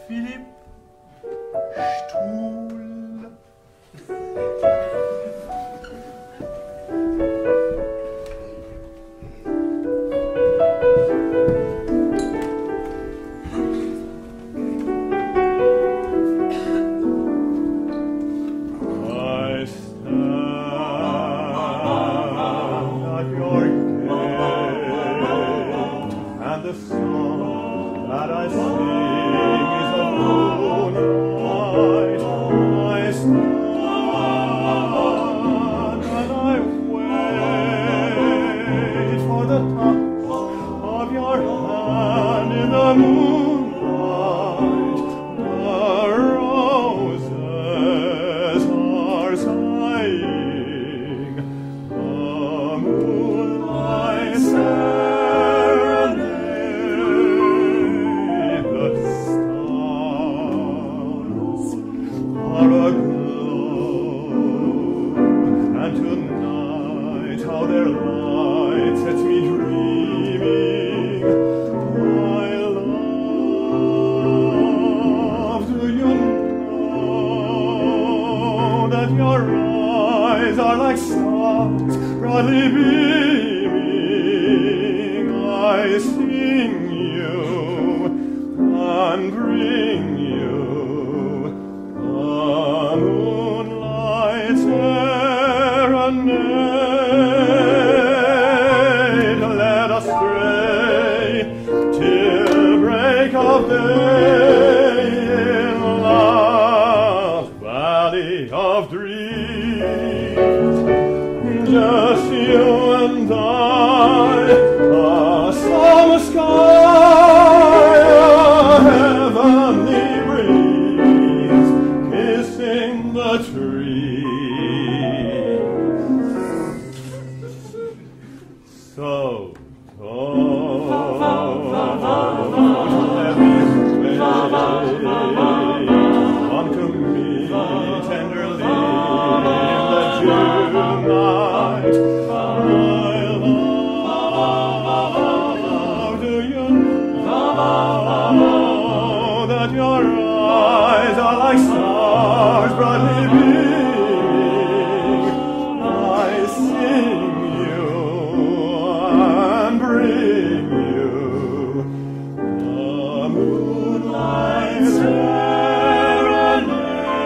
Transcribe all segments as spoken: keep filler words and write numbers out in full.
Philipp Stuhl. The song that I sing is a moonlight. I stand and I wait for the touch of your hand in the moonlight. The roses are sighing. The moonlight serenade. How their light sets me dreaming. My love, do you know that your eyes are like stars brightly beaming? I sing you and bring you the moonlight serenade. Of day in love's valley of dreams, just you and I, a summer sky, a heavenly breeze, kissing the trees. So, oh, come to me tenderly in the June night. My love, do you know that your eyes are like stars brightly beaming? I sing you and bring you the moonlight serenade.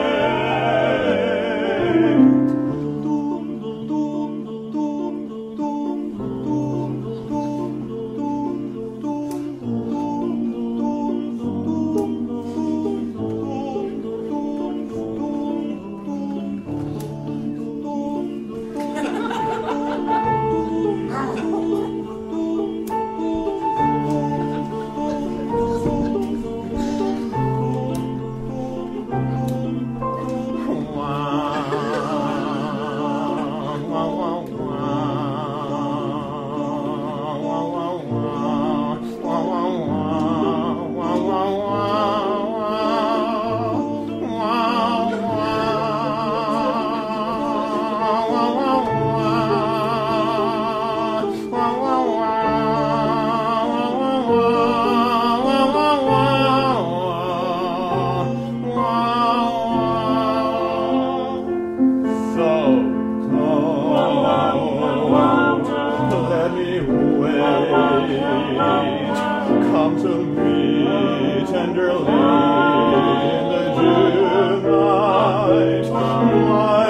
Come to me tenderly in the June night. My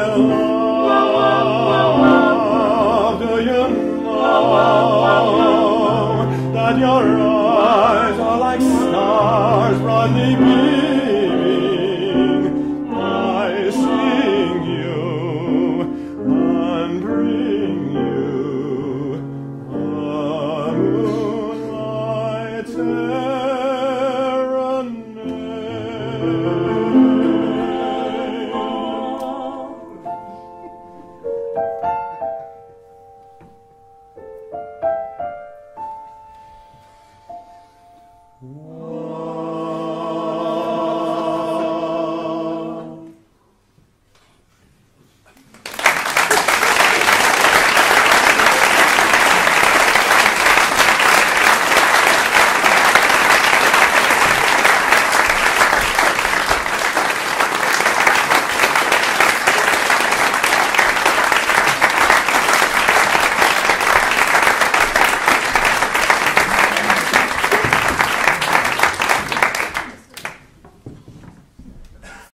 love, do you know that your eyes are like stars brightly beaming?